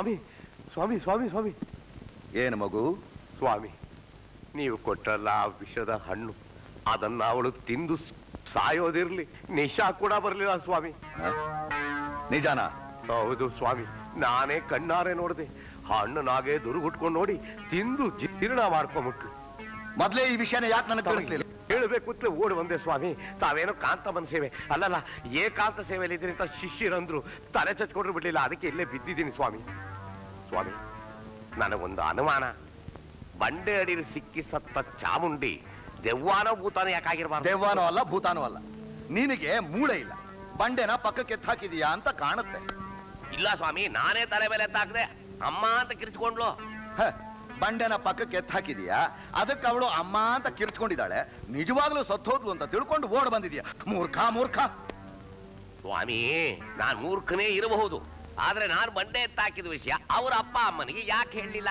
ಸ್ವಾಮಿ ಸ್ವಾಮಿ ಸ್ವಾಮಿ ಸ್ವಾಮಿ. ಏನು ಮಗು? ಸ್ವಾಮಿ, ನೀವು ಕೊಟ್ಟಲ್ಲ ಆ ವಿಷದ ಹಣ್ಣು, ಅದನ್ನ ಅವಳು ತಿಂದು ಸಾಯೋದಿರ್ಲಿ, ನಿಶಾ ಕೂಡ ಬರಲಿಲ್ಲ ಸ್ವಾಮಿ. ನಿಜಾನ? ಹೌದು ಸ್ವಾಮಿ, ನಾನೇ ಕಣ್ಣಾರೆ ನೋಡಿದೆ. ಹಣ್ಣನಾಗೆ ದುರುಗುಟ್ಕೊಂಡು ನೋಡಿ ತಿಂದು ಜೀರ್ಣ ಮಾಡ್ಕೊಂಬಿಟ್ಲು. ಮೊದ್ಲೇ ಈ ವಿಷಯನ ಯಾಕೆ ನನಗೆ ತಿಳಿಸ್ಲಿಲ್ಲ? ಹೇಳಬೇಕು ಅಂತ ಓಡಿ ಬಂದೆ ಸ್ವಾಮಿ. ತಾವೇನೋ ಕಾಂತಮ್ಮನ ಸೇವೆ ಅಲ್ಲಲ್ಲ, ಏಕಾಂತ ಸೇವೆಯಲ್ಲಿ ಇದ್ದೀನಿ ಅಂತ ಶಿಷ್ಯರಂದ್ರು, ತಲೆ ಚಚ್ಕೊಂಡ್ರು ಬಿಡ್ಲಿಲ್ಲ. ಅದಕ್ಕೆ ಇಲ್ಲೇ ಬಿದ್ದಿದ್ದೀನಿ ಸ್ವಾಮಿ. ಸ್ವಾಮಿ, ನನಗೊಂದು ಅನುಮಾನ. ಬಂಡೆ ಅಡಿಯಲ್ಲಿ ಸಿಕ್ಕಿ ಸತ್ತ ಚಾಮುಂಡಿ ದೆವ್ವಾನೋ ಭೂತಾನೋ ಯಾಕಾಗಿರ್ಬಾರ್ದು? ದೆವ್ವಾನೋ ಅಲ್ಲ, ಭೂತಾನೋ ಅಲ್ಲ. ನಿನಗೆ ಮೂಳೆ ಇಲ್ಲ, ಬಂಡೆನ ಪಕ್ಕಕ್ಕೆ ಎತ್ತಾಕಿದೀಯಾ ಅಂತ ಕಾಣುತ್ತೆ. ಇಲ್ಲ ಸ್ವಾಮಿ, ನಾನೇ ತಲೆ ಮೇಲೆ ಎತ್ತಾಕ್ದೆ, ಅಮ್ಮ ಅಂತ ಕಿರ್ಚ್ಕೊಂಡ್ಲು. ಬಂಡೆನ ಪಕ್ಕಕ್ಕೆ ಎತ್ತಾಕಿದೀಯಾ, ಅದಕ್ಕೆ ಅವಳು ಅಮ್ಮ ಅಂತ ಕಿರ್ಚ್ಕೊಂಡಿದ್ದಾಳೆ. ನಿಜವಾಗ್ಲೂ ಸತ್ತೋದ್ಲು ಅಂತ ತಿಳ್ಕೊಂಡು ಓಡ್ ಬಂದಿದ್ಯಾ. ಮೂರ್ಖ ಮೂರ್ಖ. ಸ್ವಾಮಿ, ನಾನ್ ಮೂರ್ಖನೇ ಇರಬಹುದು, ಆದ್ರೆ ನಾನು ಬಂಡೆ ಎತ್ತಾಕಿದ ವಿಷಯ ಅವ್ರ ಅಪ್ಪ ಅಮ್ಮನಿಗೆ ಯಾಕೆ ಹೇಳಲಿಲ್ಲ?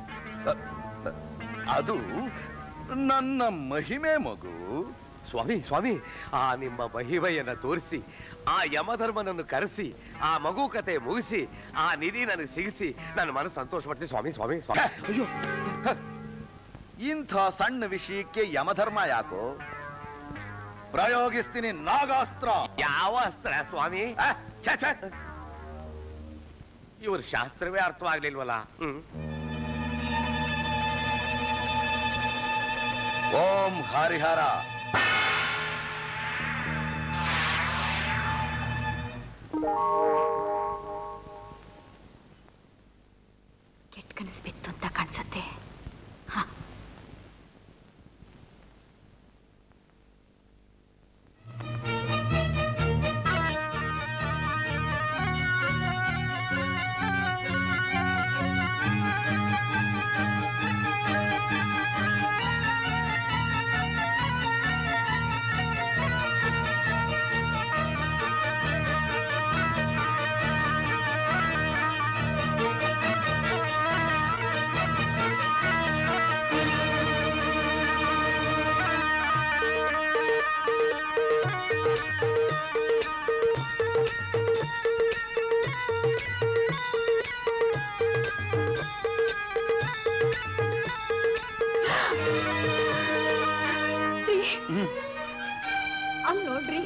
ಅದು ನನ್ನ ಮಹಿಮೆ ಮಗು. ಸ್ವಾಮಿ ಸ್ವಾಮಿ, ಆ ನಿಮ್ಮ ಮಹಿಮೆಯನ್ನ ತೋರಿಸಿ, ಆ ಯಮಧರ್ಮನನ್ನು ಕರೆಸಿ, ಆ ಮಗು ಕತೆ ಮುಗಿಸಿ, ಆ ನಿಧಿ ನನಗೆ ಸಿಗಿಸಿ ನನ್ನ ಮನಸ್ಸು ಸಂತೋಷ ಪಡ್ತೀನಿ ಸ್ವಾಮಿ. ಸ್ವಾಮಿ ಸ್ವಾಮಿ. ಅಯ್ಯೋ, ಇಂಥ ಸಣ್ಣ ವಿಷಯಕ್ಕೆ ಯಮಧರ್ಮ ಯಾಕೋ? ಪ್ರಯೋಗಿಸ್ತೀನಿ ನಾಗಾಸ್ತ್ರ. ಯಾವ ಅಸ್ತ್ರ ಸ್ವಾಮಿ? ಇವ್ರ ಶಾಸ್ತ್ರವೇ ಅರ್ಥವಾಗ್ಲಿಲ್ವಲ್ಲ. ಓಂ ಹರಿಹರ. ಕೆಟ್ಟ ಕನಸು ಬಿತ್ತು ಅಂತ ಕಾಣಿಸತ್ತೆ. ನೋಡ್ರಿ,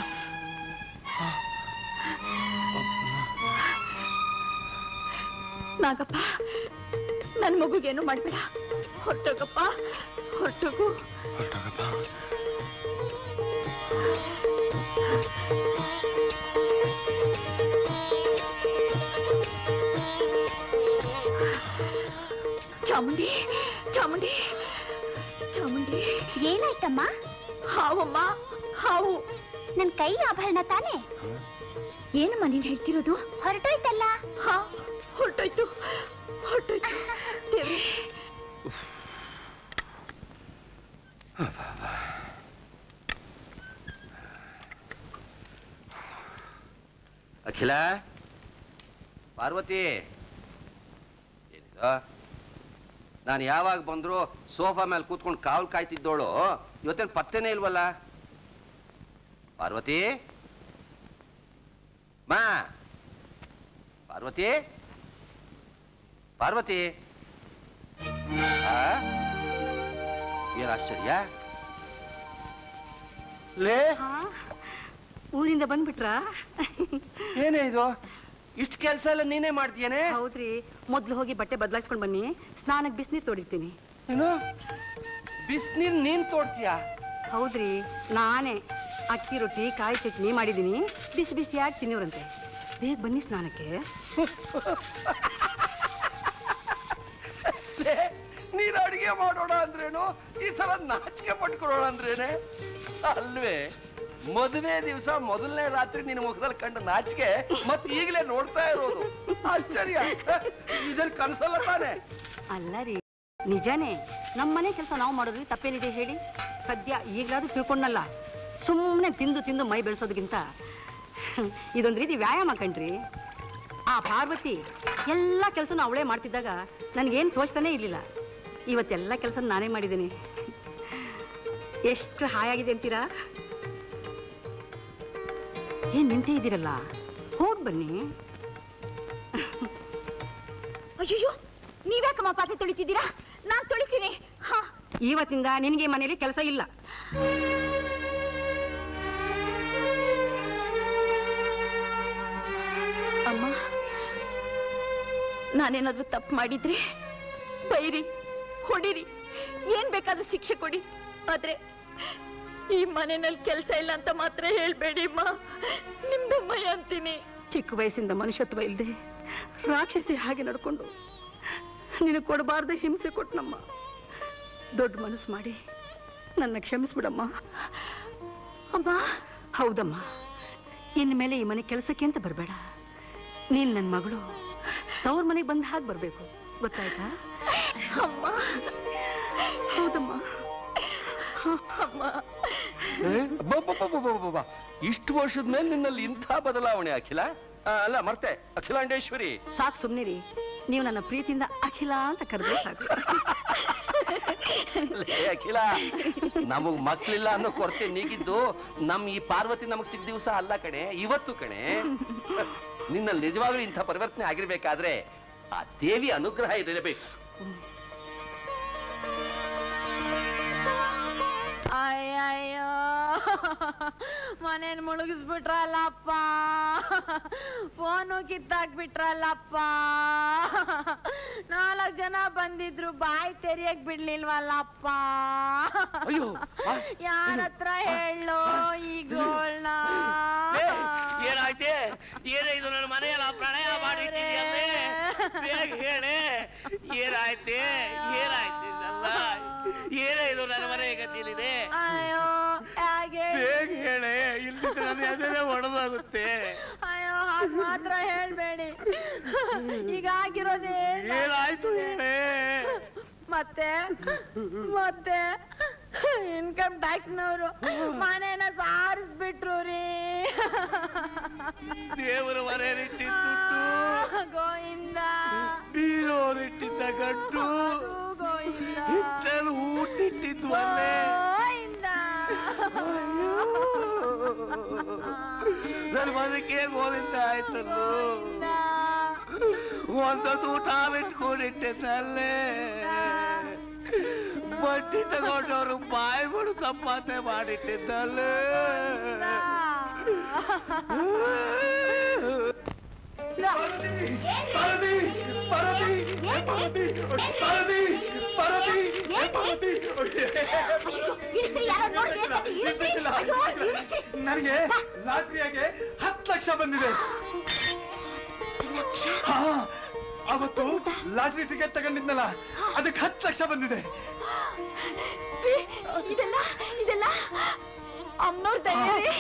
ನಾಗಪ್ಪ, ನನ್ ಮಗುಗೇನು ಮಾಡ್ಬೇಡ. ಹೊರಟೋಗಪ್ಪ, ಹೊರಟೋಗು. ಚಾಮುಂಡಿ, ಚಾಮುಂಡಿ, ಚಾಮುಂಡಿ. ಏನಾಯ್ತಮ್ಮ? ಹಾವಮ್ಮ, ಹಾವು. ನನ್ ಕೈ ಆಭರಣ ತಾನೆ? ಏನಮ್ಮ ನೀನ್ ಹೇಳ್ತಿರೋದು? ಹೊರಟೋಯ್ತಲ್ಲ. ಹಾ, ಹೊರಟೋಯ್ತು, ಹೊರಟೋಯ್ತು. ದೇವ್ರೆ, ಅಖಿಲ, ಪಾರ್ವತಿ, ಏನಿದು? ನಾನು ಯಾವಾಗ ಬಂದ್ರು ಸೋಫಾ ಮೇಲೆ ಕೂತ್ಕೊಂಡು ಕಾವಲು ಕಾಯ್ತಿದ್ದೋಳು, ಇವತ್ತೇನು ಪತ್ತೆನೇ ಇಲ್ವಲ್ಲ? ಪಾರ್ವತಿ, ಮಾ ಪಾರ್ವತಿ, ಪಾರ್ವತಿ. ಏನ್ ಆಶ್ಚರ್ಯ? ಲೇ, ಊರಿಂದ ಬಂದ್ಬಿಟ್ರಾ? ಏನೇ ಇದು, ಇಷ್ಟು ಕೆಲಸ ಎಲ್ಲ ನೀನೇ ಮಾಡ್ತೀಯೇನೆ? ಹೌದ್ರಿ, ಮೊದ್ಲು ಹೋಗಿ ಬಟ್ಟೆ ಬದಲಾಯಿಸ್ಕೊಂಡ್ ಬನ್ನಿ, ಸ್ನಾನಕ್ಕೆ ಬಿಸಿನೀರು ತೋಡಿರ್ತೀನಿ. ಬಿಸಿನೀರ್ ನೀನ್ ತೋಡ್ತೀಯಾ? ಹೌದ್ರಿ, ನಾನೇ ಅಕ್ಕಿ ರೊಟ್ಟಿ ಕಾಯಿ ಚಟ್ನಿ ಮಾಡಿದೀನಿ, ಬಿಸಿ ಬಿಸಿಯಾಗಿ ತಿನ್ನೋರಂತೆ. ಬೇಗ ಬನ್ನಿ ಸ್ನಾನಕ್ಕೆ. ನೀನ್ ಅಡಿಗೆ ಮಾಡೋಣ ಅಂದ್ರೇನು, ಈ ಸಲ ನಾಚಿಕೆ ಪಟ್ಕೊಳ್ಳೋಣ ಅಂದ್ರೇನೆ ಅಲ್ವೇ? ಮದುವೆ ದಿವಸ ಮೊದಲನೇ ರಾತ್ರಿ ನಿನ್ನ ಮುಖದಲ್ಲಿ ಕಂಡ ನಾಚಿಕೆ ಮತ್ ಈಗಲೇ ನೋಡ್ತಾ ಇರೋದು ಆಶ್ಚರ್ಯ. ಇದ್ರಲ್ಲಿ ಕನಸಲ್ಲ ತಾನೆ? ಅಲ್ಲ ರೀ, ನಿಜಾನೇ. ನಮ್ಮನೆ ಕೆಲಸ ನಾವು ಮಾಡೋದ್ರಿ ತಪ್ಪೇನಿದೆ ಹೇಳಿ? ಸದ್ಯ ಈಗಲಾದ್ರೂ ತಿಳ್ಕೊಂಡಲ್ಲ, ಸುಮ್ಮನೆ ತಿಂದು ತಿಂದು ಮೈ ಬೆಳೆಸೋದಕ್ಕಿಂತ ಇದೊಂದು ರೀತಿ ವ್ಯಾಯಾಮ ಕಣ್ರಿ. ಆ ಪಾರ್ವತಿ ಎಲ್ಲ ಕೆಲಸನೂ ಅವಳೇ ಮಾಡ್ತಿದ್ದಾಗ ನನಗೇನು ತೋಚ್ತಾನೆ ಇರ್ಲಿಲ್ಲ. ಇವತ್ತೆಲ್ಲ ಕೆಲಸ ನಾನೇ ಮಾಡಿದ್ದೀನಿ. ಎಷ್ಟು ಹಾಯಾಗಿದೆ ಅಂತೀರಾ? ಏನ್ ನಿಂತೇ ಇದ್ದೀರಲ್ಲ, ಹೋಗ್ ಬನ್ನಿ. ಅಯ್ಯೋ, ನೀವ್ಯಾಕಮ್ಮ ಪಾತ್ರೆ ತೊಳಿತಿದ್ದೀರಾ? ನಾನ್ ತೊಳಿತೀನಿ. ಇವತ್ತಿಂದ ನಿನಗೆ ಮನೇಲಿ ಕೆಲಸ ಇಲ್ಲ. ಅಮ್ಮ, ನಾನೇನಾದ್ರೂ ತಪ್ಪು ಮಾಡಿದ್ರೆ ಬೈರಿ, ಹೊಡಿರಿ, ಏನ್ ಬೇಕಾದ್ರೂ ಶಿಕ್ಷೆ ಕೊಡಿ. ಆದ್ರೆ ಈ ಮನೆಯಲ್ಲಿ ಕೆಲಸ ಇಲ್ಲ ಅಂತ ಮಾತ್ರ ಹೇಳ್ಬೇಡಿ ಅಮ್ಮ. ನಿಮ್ದಮ್ಮಯ್ಯ ಅಂತೀನಿ. ಚಿಕ್ಕ ವಯಸ್ಸಿಂದ ಮನುಷ್ಯತ್ವ ಇಲ್ಲದೆ ರಾಕ್ಷಸಿ ಹಾಗೆ ನಡ್ಕೊಂಡು ನಿನಗೆ ಕೊಡಬಾರ್ದು ಹಿಂಸೆ ಕೊಟ್ಟನಮ್ಮ. ದೊಡ್ಡ ಮನಸ್ಸು ಮಾಡಿ ನನ್ನ ಕ್ಷಮಿಸ್ಬಿಡಮ್ಮ. ಅಮ್ಮ, ಹೌದಮ್ಮ, ಇನ್ಮೇಲೆ ಈ ಮನೆ ಕೆಲಸಕ್ಕೆ ಅಂತ ಬರಬೇಡ. ನೀನ್ ನನ್ನ ಮಗಳು ತವ್ರ ಮನೆಗೆ ಬಂದ ಹಾಗೆ ಬರ್ಬೇಕು, ಗೊತ್ತಾಯ್ತಾ? ಅಮ್ಮ, ಹೌದಮ್ಮ. ಇಷ್ಟು ವರ್ಷದ ಮೇಲೆ ನಿನ್ನಲ್ಲಿ ಇಂಥ ಬದಲಾವಣೆ ಅಖಿಲ? ಅಲ್ಲ ಮರ್ತೆ, ಅಖಿಲಾಂಡೇಶ್ವರಿ. ಸಾಕು ಸುಮ್ನಿರಿ, ನೀವು ನನ್ನ ಪ್ರೀತಿಯಿಂದ ಅಖಿಲ ಅಂತ ಕರೆದ್ರೆ ಸಾಕು. ಅಖಿಲ, ನಮಗ್ ಮಕ್ಳಿಲ್ಲ ಅನ್ನೋ ಕೊರತೆ ನೀಗಿದ್ದು ನಮ್ ಈ ಪಾರ್ವತಿ ನಮಗ್ ಸಿಕ್ಕ ದಿವಸ ಅಲ್ಲ ಕಣೆ, ಇವತ್ತು ಕಣೆ. ನಿನ್ನಲ್ಲಿ ನಿಜವಾಗ್ಲೂ ಇಂಥ ಪರಿವರ್ತನೆ ಆಗಿರ್ಬೇಕಾದ್ರೆ ಆ ದೇವಿ ಅನುಗ್ರಹ ಇರಬೇಕು. ಅಯ್ಯಯ್ಯೋ, ಮನೇನ್ ಮುಳುಗಿಸ್ಬಿಟ್ರಲ್ಲಪ್ಪ, ಫೋನು ಕಿತ್ತಾಕ್ಬಿಟ್ರಲ್ಲಪ್ಪ. 4 ಜನ ಬಂದಿದ್ರು, ಬಾಯಿ ತೆರಿಯಕ್ ಬಿಡ್ಲಿಲ್ವಲ್ಲಪ್ಪ. ಯಾರತ್ರ ಹೇಳೋ ಈಗೋಳ್ನ? ಏನಾಯ್ತೆ? ಏನೇ ಇದು ನನ್ನ ಮನೆಯಲ್ಲ ಪ್ರಣಯ ಮಾಡಿಟ್ಟಿದ್ಯಲ್ಲೇ? ಬೇಗ ಹೇಳೆ, ಏನಾಯ್ತೆ? ಏನಾಯ್ತಿದ್ದಲ್ಲ? ಏನೇ ಇದು ನನ್ನ ಮನೆ ಗತಿಲಿದೆ? ಅಯ್ಯೋ, ಹಾಗೆ ಬೇಗ ಹೇಳೆ, ಇಲ್ಲಿ ನನ್ನ ಎದೆನೇ ಒಡೆದಾಗುತ್ತೆ. ಅಯ್ಯೋ, ಹಾಗೆ ಮಾತ್ರ ಹೇಳ್ಬೇಡಿ. ಈಗ ಆಗಿರೋದೇ ಏನಾಯ್ತು ಹೇಳೆ? ಮತ್ತೆ ಇನ್ಕಮ್ ಟ್ಯಾಕ್ಸ್ನವರು ಮನೇನ ಸಾರಿಸ್ಬಿಟ್ರು ರೀ. ದೇವರ ಮನೆಯಲ್ಲಿಟ್ಟಿದ್ದು ಗೋವಿಂದ, ಬೀರೋರಿಟ್ಟಿದ್ದ ಗಂಟು, ಗೋವಿಂದ, ಹಿಟ್ಟಲು ಊಟಿಟ್ಟಿದ್ದು ಅಲ್ಲೇ. ನನ್ನ ಮನಕ್ಕೆ ಗೋವಿಂದ ಆಯ್ತಲ್ಲೋ. ಒಂದೊಂದು ಊಟ ಬಿಟ್ಕೊಂಡಿಟ್ಟೆನಲ್ಲೇ. ಬಡ್ಡಿ ತಗೊಂಡವ್ರು ಬಾಯಿ ಬಿಡು ಸಂಪಾದನೆ ಮಾಡಿಟ್ಟಿದ್ದಲ್ಲೇ. ನನಗೆ ಲಾಟ್ರಿಯಾಗೆ 10 ಲಕ್ಷ ಬಂದಿದೆ. ಅವತ್ತು ಲಾಟ್ರಿ ಟಿಕೆಟ್ ತಗೊಂಡಿದ್ನಲ್ಲ, ಅದಕ್ಕೆ 10 ಲಕ್ಷ ಬಂದಿದೆ. ಇದೆಲ್ಲ ಅಮ್ಮನವ್ರ ದಯೆ.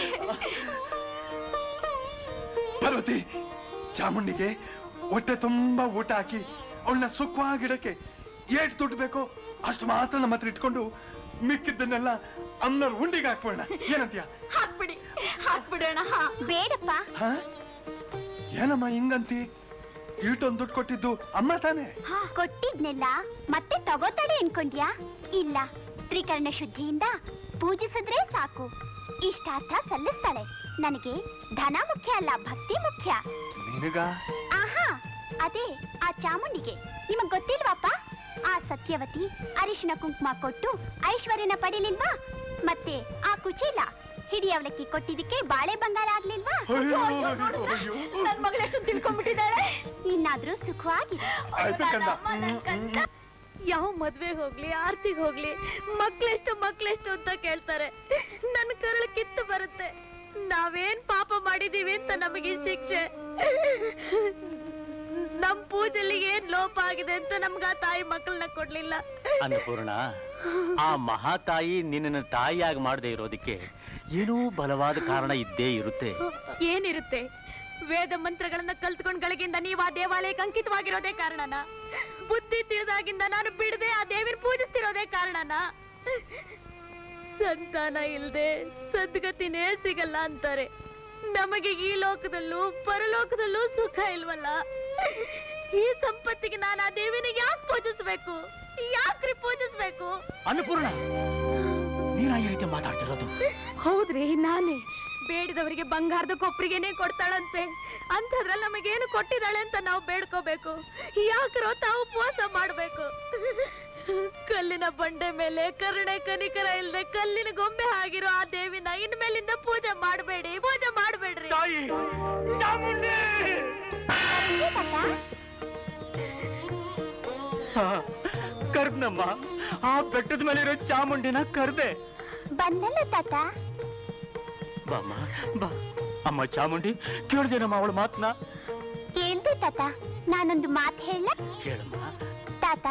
ಪಾರ್ವತಿ, ಚಾಮುಂಡಿಗೆ ಹೊಟ್ಟೆ ತುಂಬಾ ಊಟ ಹಾಕಿ ಅವಳನ್ನ ಸುಖವಾಗಿಡಕ್ಕೆ ಏಟ್ ದುಡ್ಡು ಬೇಕೋ ಅಷ್ಟು ಮಾತ್ರ ನಮ್ಮ ಹತ್ರ ಇಟ್ಕೊಂಡು ಮಿಕ್ಕಿದ್ದನ್ನೆಲ್ಲ ಅಮ್ಮನವ್ರ ಉಂಡಿಗೆ ಹಾಕ್ಬೋಣ. ಏನಂತೀಯ? ಹಾಕ್ಬಿಡೋಣ. ಬೇಡಪ್ಪ. ಏನಮ್ಮ ಹಿಂಗಂತಿ? ಈಟೊಂದು ದುಡ್ಡು ಕೊಟ್ಟಿದ್ದು ಅಮ್ಮ ತಾನೆ? ಕೊಟ್ಟಿದ್ನೆಲ್ಲ ಮತ್ತೆ ತಗೋತಾಳೆ ಅನ್ಕೊಂಡ್ಯಾ? ಇಲ್ಲ, ತ್ರಿಕರಣ ಶುದ್ಧಿಯಿಂದ ಪೂಜಿಸಿದ್ರೆ ಸಾಕು, ಇಷ್ಟಾರ್ಥ ಸಲ್ಲಿಸ್ತಾಳೆ. ನನಗೆ ಧನ ಮುಖ್ಯ ಅಲ್ಲ, ಭಕ್ತಿ ಮುಖ್ಯ. ನಿನಗ? ಆಹಾ, ಅದೇ ಆ ಚಾಮುಂಡಿಗೆ. ನಿಮಗ್ ಗೊತ್ತಿಲ್ವಾಪ? ಆ ಸತ್ಯವತಿ ಅರಿಶಿನ ಕುಂಕುಮ ಕೊಟ್ಟು ಐಶ್ವರ್ಯನ ಪಡಿಲಿಲ್ವಾ? ಮತ್ತೆ ಆ ಕುಚೀಲ ಹಿಡಿ ಅವಲಕ್ಕಿ ಕೊಟ್ಟಿದ್ದಕ್ಕೆ ಬಾಳೆ ಬಂಗಾರ ಆಗ್ಲಿಲ್ವಾ? ನನ್ ಮಗಳೆಷ್ಟು ತಿಳ್ಕೊಂಡ್ಬಿಟ್ಟಿದ್ದಾಳೆ. ಇನ್ನಾದ್ರೂ ಸುಖವಾಗಿ ಯಾವ ಮದ್ವೆ ಹೋಗ್ಲಿ, ಆರ್ತಿಗ್ ಹೋಗ್ಲಿ, ಮಕ್ಳೆಷ್ಟು ಅಂತ ಕೇಳ್ತಾರೆ. ನನ್ ಕರಳು ಕಿತ್ತು ಬರುತ್ತೆ. ನಾವೇನ್ ಪಾಪ ಮಾಡಿದೀವಿ ಅಂತ ನಮಗೆ ಶಿಕ್ಷೆ? ನಮ್ ಪೂಜೆಲಿ ಏನ್ ಲೋಪ ಆಗಿದೆ ಅಂತ ನಮ್ಗ ಆ ತಾಯಿ ಮಕ್ಕಳನ್ನ ಕೊಡ್ಲಿಲ್ಲ. ಅನ್ನಪೂರ್ಣ, ಆ ಮಹಾತಾಯಿ ನಿನ್ನ ತಾಯಿಯಾಗಿ ಮಾಡದೆ ಇರೋದಕ್ಕೆ ಏನೋ ಬಲವಾದ ಕಾರಣ ಇದ್ದೇ ಇರುತ್ತೆ. ಏನಿರುತ್ತೆ? ವೇದ ಮಂತ್ರಗಳನ್ನ ಕಲ್ತ್ಕೊಂಡ್ ಗಳಿಗಿಂದ ನೀವು ಆ ದೇವಾಲಯಕ್ಕೆ ಅಂಕಿತವಾಗಿರೋದೇ ಕಾರಣನ? ಬುದ್ಧಿ ತಿಳಿದಾಗಿಂದ ನಾನು ಬಿಡದೆ ಆ ದೇವಿನ ಪೂಜಿಸ್ತಿರೋದೇ ಕಾರಣನ? ಸಂತಾನ ಇಲ್ದೆ ಸದ್ಗತಿನೇ ಸಿಗಲ್ಲ ಅಂತಾರೆ. ನಮಗೆ ಈ ಲೋಕದಲ್ಲೂ ಪರಲೋಕದಲ್ಲೂ ಸುಖ ಇಲ್ವಲ್ಲ? ಈ ಸಂಪತ್ತಿಗೆ ನಾನು ಆ ದೇವಿನ ಯಾಕೆ ಪೂಜಿಸ್ಬೇಕು? ಯಾಕ್ರಿ ಪೂಜಿಸ್ಬೇಕು? ಅನ್ನಪೂರ್ಣ, ನೀನ ಈ ರೀತಿ ಮಾತಾಡ್ತಿರೋದು? ಹೌದ್ರಿ, ನಾನೇ ಬೇಡಿದವರಿಗೆ ಬಂಗಾರದ ಕೊಪ್ಪರಿಗೆನೆ ಕೊಡ್ತಾಳಂತೆ. ಅಂಥದ್ರಲ್ಲಿ ನಮಗೇನು ಕೊಟ್ಟಿದ್ದಾಳೆ ಅಂತ ನಾವು ಬೇಡ್ಕೋಬೇಕು? ಯಾಕ್ರೋ ತಾವು ಉಪವಾಸ ಮಾಡ್ಬೇಕು? ಕಲ್ಲಿನ ಬಂಡೆ ಮೇಲೆ ಕರುಣೆ ಕನಿಕರ ಇಲ್ಲದೆ ಕಲ್ಲಿನ ಗೊಂಬೆ ಆಗಿರೋ ಆ ದೇವಿನ ಇನ್ಮೇಲಿಂದ ಪೂಜೆ ಮಾಡಬೇಡಿ, ಪೂಜೆ ಮಾಡಬೇಡ್ರಿ. ಕರ್ದಮ್ಮ, ಆ ಬೆಟ್ಟದ ಮೇಲೆ ಇರೋ ಚಾಮುಂಡಿನ ಕರ್ದೆ. ಬಂದಲ್ಲ ತಾತ. ಬಾಮ್ಮ ಬಾ. ಅಮ್ಮ ಚಾಮುಂಡಿ, ಕೇಳ್ದೇನಮ್ಮ ಅವಳ ಮಾತನ್ನ? ಕೇಳ್ದೆ ತಾತ. ನಾನೊಂದು ಮಾತು ಹೇಳ? ಹೇಳಮ್ಮ. ತಾತ,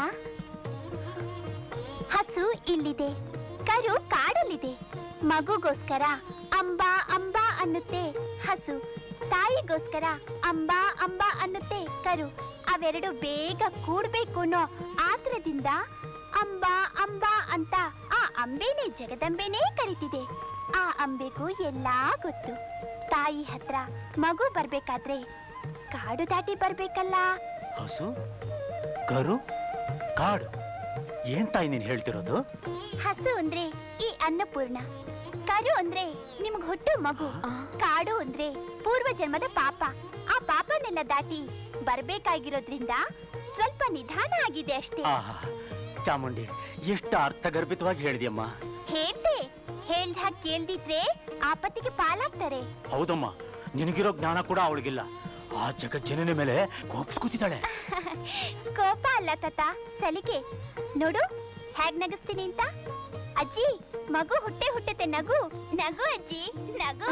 ಹಸು ಇಲ್ಲಿದೆ, ಕರು ಕಾಡಲ್ಲಿದೆ. ಮಗುಗೋಸ್ಕರ ಅಂಬಾ ಅಂಬಾ ಅನ್ನುತ್ತೆ ಹಸು, ತಾಯಿಗೋಸ್ಕರ ಅಂಬಾ ಅಂಬಾ ಅನ್ನುತ್ತೆ ಕರು. ಅವೆರಡು ಬೇಗ ಕೂಡ್ಬೇಕು ಅನ್ನೋ ಆತರದಿಂದ ಅಂಬಾ ಅಂಬಾ ಅಂತ ಆ ಅಂಬೆನೇ ಜಗದಂಬೆನೇ ಕರಿತಿದೆ. ಆ ಅಂಬೆಗೂ ಎಲ್ಲಾ ಗೊತ್ತು. ತಾಯಿ ಹತ್ರ ಮಗು ಬರ್ಬೇಕಾದ್ರೆ ಕಾಡು ದಾಟಿ ಬರ್ಬೇಕಲ್ಲ. ಹಸು, ಕರು, ಕಾಡು, ಏನ್ ತಾಯಿ ನೀನ್ ಹೇಳ್ತಿರೋದು? ಹಸು ಅಂದ್ರೆ ಈ ಅನ್ನಪೂರ್ಣ, ಕರು ಅಂದ್ರೆ ನಿಮ್ಗ್ ಹುಟ್ಟು ಮಗು, ಕಾಡು ಅಂದ್ರೆ ಪೂರ್ವ ಜನ್ಮದ ಪಾಪ. ಆ ಪಾಪನೆಲ್ಲ ದಾಟಿ ಬರ್ಬೇಕಾಗಿರೋದ್ರಿಂದ ಸ್ವಲ್ಪ ನಿಧಾನ ಆಗಿದೆ ಅಷ್ಟೇ. ಆಹಾ, ಚಾಮುಂಡಿ ಎಷ್ಟು ಅರ್ಥಗರ್ಭಿತವಾಗಿ ಹೇಳಿದ್ಯಮ್ಮ. ಹೇಳ್ದಾಗ ಕೇಳ್ದಿದ್ರೆ ಆಪತ್ತಿಗೆ ಪಾಲಾಗ್ತಾರೆ. ಹೌದಮ್ಮ, ನಿನಗಿರೋ ಜ್ಞಾನ ಕೂಡ ಅವಳಿಗಿಲ್ಲ. ಆ ಜಗಜ್ಜನನ ಮೇಲೆ ಕೋಪಿಸ್ಕೊತಿದ್ದಾಳೆ. ಕೋಪ ಅಲ್ಲ ತಾತ, ಸಲಿಗೆ. ನೋಡು ಹೇಗ್ ನಗಿಸ್ತೀನಿ ಅಂತ. ಅಜ್ಜಿ, ಮಗು ಹುಟ್ಟೆ ನಗು ನಗು ಅಜ್ಜಿ ನಗು.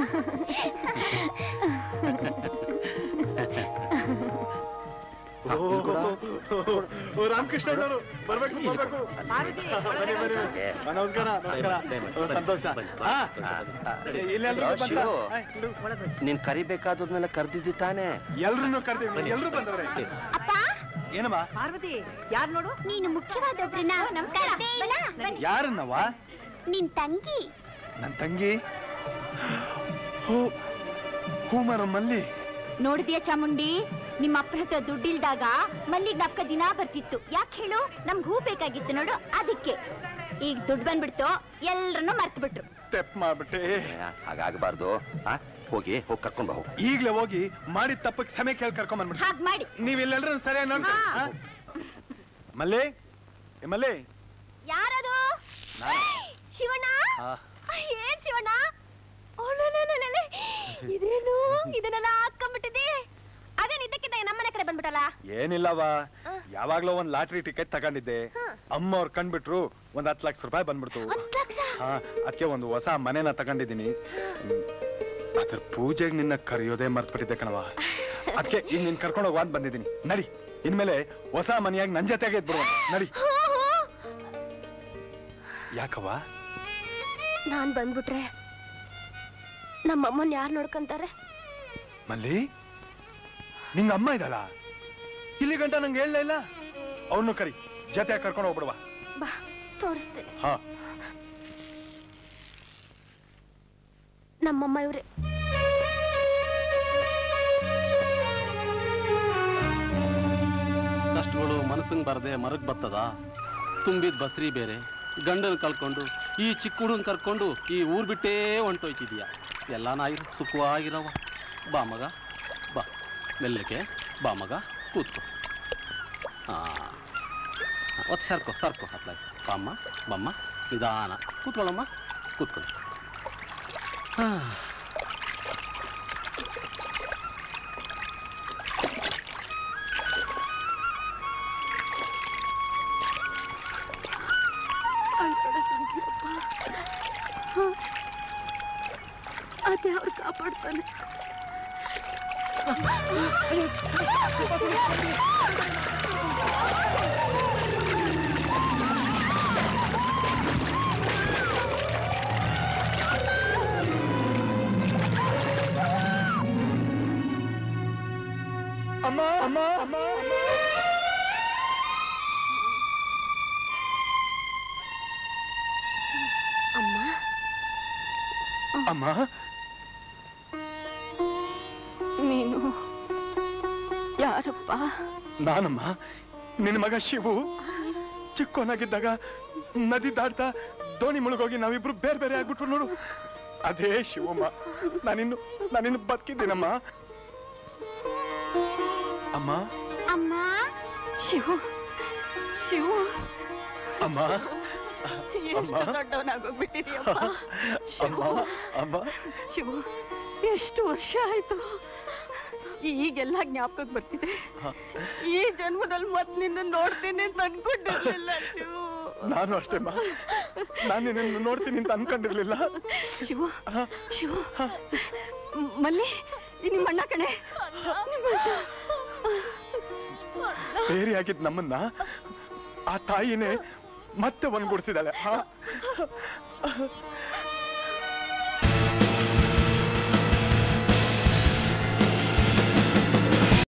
ರಾಮಕೃಷ್ಣ ಬರ್ಬೇಕು ಬರ್ಬೇಕು. ನಮಸ್ಕಾರ ಸಂತೋಷ. ನೀನ್ ಕರಿಬೇಕಾದ್ರನ್ನೆಲ್ಲ ಕರ್ದಿದ್ದಿ ತಾನೆ? ಎಲ್ರು ಕರ್ದೀವಿ, ಎಲ್ರು ಬಂದವ್ರೆ. ಅಪ್ಪ, ಏನಮ್ಮ? ಪಾರ್ವತಿ, ಯಾರು ನೋಡು? ನೀನು ಮುಖ್ಯವಾದೊಬ್ರನ್ನ ನಮಸ್ಕಾರ. ಯಾರನ್ನವ? ನಿನ್ ತಂಗಿ. ನನ್ ತಂಗಿ? ಹೂ ಮರ ಮಲ್ಲಿ. ನೋಡಿದ್ಯಾ ಚಾಮುಂಡಿ, ನಿಮ್ಮ ಅಪ್ಪನ ಹತ್ರ ದುಡ್ಡಿಲ್ದಾಗ ಮಲ್ಲಿಗೆ ನಪ್ಕ ದಿನ ಬರ್ತಿತ್ತು. ಯಾಕೆ ಹೇಳು? ನಮ್ಗೆ ಹೂ ಬೇಕಾಗಿತ್ತು ನೋಡು, ಅದಕ್ಕೆ. ಈಗ ದುಡ್ಡು ಬಂದ್ಬಿಡ್ತು, ಎಲ್ರನ್ನೂ ಮರ್ತು ಬಿಟ್ರು. ತೆಪ್ ಮಾಡ್ಬಿಟ್ಟೆ. ಹಾಗಾಗಬಾರ್ದು. ಹೋಗಿ ಕರ್ಕೊಂಡ್ ಬಾ. ಈಗ್ಲೇ ಹೋಗಿ ಮಾಡಿದ ತಪ್ಪಕ್ಕೆ ಕ್ಷಮೆ ಕೇಳಿ ಕರ್ಕೊಂಡ್ ಬಂದ್ಬಿಟ್ಟು. ಹಾಗ್ ಮಾಡಿ. ನೀವ್ ಇಲ್ಲೆಲ್ರೂ ಸರಿಯಾಗಿ ನೋಡಿ. ಮಲ್ಲೆ, ಮಲ್ಲೆ. ಯಾರದು? ಶಿವಣ್ಣ. ಏನ್ ಶಿವಣ್ಣ? ಇದೇನು ಇದನ್ನೆಲ್ಲ ಹಾಕೊಂಡ್ಬಿಟ್ಟಿದೆ? ಅದೇನ್ ಇದಕ್ಕಿದ್ದ ನಮ್ಮನೆ ಕಡೆ ಬಂದ್ಬಿಟ್ಟಲ್ಲ? ಏನಿಲ್ಲವಾ, ಯಾವಾಗ್ಲೋ ಒಂದ್ ಲಾಟ್ರಿ ಟಿಕೆಟ್ ತಗೊಂಡಿದ್ದೆ. ಅಮ್ಮ ಅವ್ರು ಕಂಡ್ಬಿಟ್ರು, ಒಂದ್ 10 ಲಕ್ಷ ರೂಪಾಯಿ ಬಂದ್ಬಿಡ್ತು. ಅದಕ್ಕೆ ಒಂದು ಹೊಸ ಮನೆನ ತಗೊಂಡಿದ್ದೀನಿ. ಅದ್ರ ಪೂಜೆಗೆ ನಿನ್ನ ಕರೆಯೋದೇ ಮರ್ತ್ಬಿಟ್ಟಿದ್ದೆ ಕಣವ. ಅದಕ್ಕೆ ಈಗ ನಿನ್ ಕರ್ಕೊಂಡು ಹೋಗುವ ಅಂತ ಬಂದಿದ್ದೀನಿ. ನಡಿ, ಇನ್ಮೇಲೆ ಹೊಸ ಮನೆಯಾಗಿ ನನ್ ಜೊತೆಗೆ ಇದ್ಬಿಡುವ. ನಡಿ. ಯಾಕವ್ವ? ನಾನ್ ಬಂದ್ಬಿಟ್ರೆ ನಮ್ಮಮ್ಮನ್ ಯಾರು ನೋಡ್ಕೊಂತಾರೆ? ಮಲ್ಲಿ, ನಿಂಗ ಅಮ್ಮ ಇದ್ದಾಳ? ಇಲ್ಲಿ ಗಂಟ ನಂಗೆ ಹೇಳಲೇ ಇಲ್ಲ. ಅವನು ಕರಿ, ಜೊತೆ ಕರ್ಕೊಂಡು ಹೋಗ್ಬಿಡುವ. ಬಾ, ತೋರಿಸ್ತೇನೆ. ಹಾ, ನಮ್ಮಮ್ಮ ಇವ್ರೆ. ಕಷ್ಟಗಳು ಮನಸ್ಸಂಗ್ ಬರದೆ ಮರಕ್ ಬರ್ತದ? ತುಂಬಿದ ಬಸ್ರಿ ಬೇರೆ, ಗಂಡನ್ ಕಳ್ಕೊಂಡು ಈ ಚಿಕ್ಕ ಹುಡುಗನ್ ಕರ್ಕೊಂಡು ಈ ಊರ್ ಬಿಟ್ಟೇ ಹೊಂಟೋಯ್ತಿದೀಯ. ಎಲ್ಲ ನಾಯಿರು ಸುಖವಾಗಿರವ. ಬಾ ಮಗ, ಬಾ ಮೆಲ್ಲಕ್ಕೆ ಬಾ ಮಗ, ಕೂತ್ಕೋ. ಒತ್ತು ಸರ್ಕೋ ಸರ್ಕೋ ಹತ್ಲಾಗ. ಬಾಮ್ಮ ಬಮ್ಮ, ನಿಧಾನ ಕೂತ್ಕೊಳ್ಳಮ್ಮ, ಕೂತ್ಕೊಳ್ಳಿ. ಅದೇ ಅವ್ರು ಕಾಪಾಡ್ತಾನೆ. ಅಮ್ಮ ಅಮ್ಮ ಅಮ್ಮ ಅಮ್ಮ ಅಮ್ಮ, ನೀನು ಯಾರಪ್ಪ? ನಾನಮ್ಮ, ನಿನ್ನ ಮಗ ಶಿವು. ಚಿಕ್ಕವನಾಗಿದ್ದಾಗ ನದಿ ದಾಟ್ತಾ ದೋಣಿ ಮುಳುಗೋಗಿ ನಾವಿಬ್ರು ಬೇರೆ ಬೇರೆ ಆಗ್ಬಿಟ್ರು ನೋಡು. ಅದೇ ಶಿವಮ್ಮ. ನಾನಿನ್ನು ಬದುಕಿದ್ದೀನಮ್ಮ. ಅಮ್ಮ ಅಮ್ಮ. ಶಿವು ಶಿವು ಅಮ್ಮ ಎಷ್ಟು ದೊಡ್ಡವನಾಗೋಗ್ಬಿಟ್ಟಿದೀಯಪ್ಪ. ಅಮ್ಮ ಅಮ್ಮ ಶಿವು, ಎಷ್ಟು ವರ್ಷ ಆಯ್ತು. ಈಗೆಲ್ಲ ಜ್ಞಾಪಕಕ್ಕೆ ಬರ್ತಿದೆ. ಈ ಜನ್ಮದಲ್ಲಿ ಮತ್ ನಿನ್ನ ನೋಡ್ತೀನಿ ಅಂತ ಅನ್ಕೊಂಡಿರ್ಲಿಲ್ಲ ಶಿವು. ನಾನು ಅಷ್ಟೇಮ್ಮ, ನಾನು ನಿನ್ನ ನೋಡ್ತೀನಿ ಅಂತ ಅನ್ಕೊಂಡಿರ್ಲಿಲ್ಲ. ಶಿವು ಶಿವು, ಮಲ್ಲಿ ನಿಮ್ಮ ಅಣ್ಣ ಕಣೆ. ಬೇರೆಯಾಗಿದ್ ನಮ್ಮನ್ನ ಆ ತಾಯಿನೇ ಮತ್ತೆ ಒಂದ್ಗೂಡಿಸಿದಾಳೆ.